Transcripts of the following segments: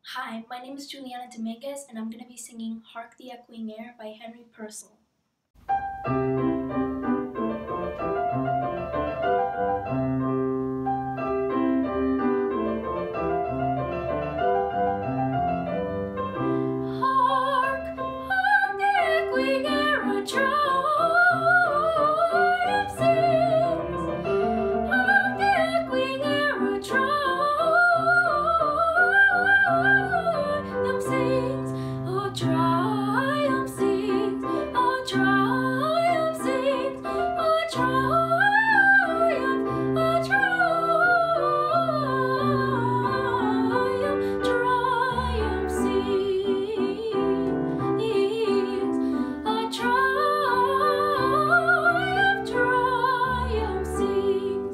Hi, my name is Juliana Dominguez, and I'm going to be singing Hark the Echoing Air by Henry Purcell. Hark, hark the echoing air a triumph sings. Hark the echoing air a triumph sings. A triumph sings. A triumph sings. A triumph. A triumph. Triumph sings. A triumph. Triumph sings.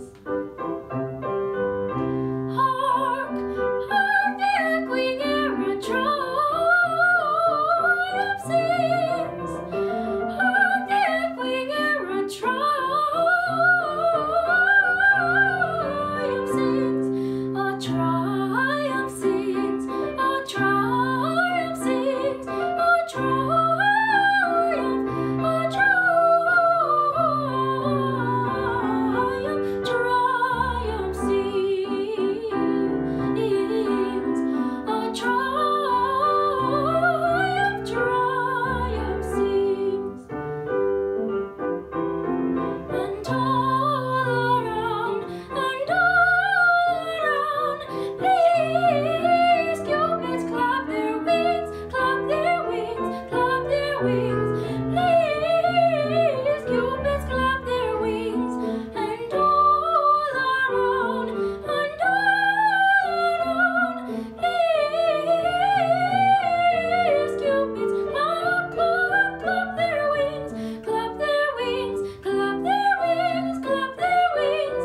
Hark, hark the echoing air a triumph sings. Hark the echoing air a triumph sings. A triumph sings. A triumph sings. A triumph. A triumph. Triumph sings. A triumph. Triumph sings. And all around, these cupids clap their wings, clap their wings, clap their wings. These cupids clap their wings, and all around, these cupids clap, clap, clap their wings, clap their wings, clap their wings, clap their wings.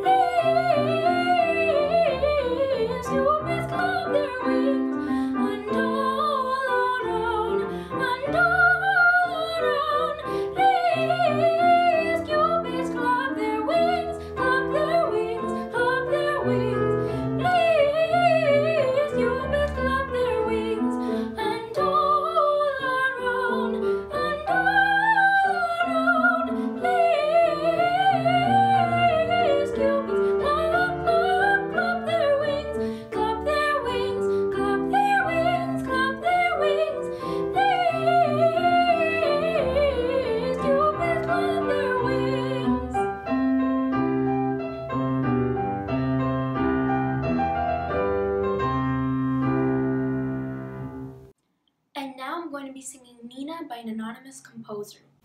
These cupids clap their wings, and all around, these cupids clap their wings, clap their wings, clap their wings. These cupids clap their wings, and all around, these cupids clap, clap, clap their wings, clap their wings, clap their wings, clap their wings. These cupids clap their wings. And now I'm going to be singing Nina by an anonymous composer.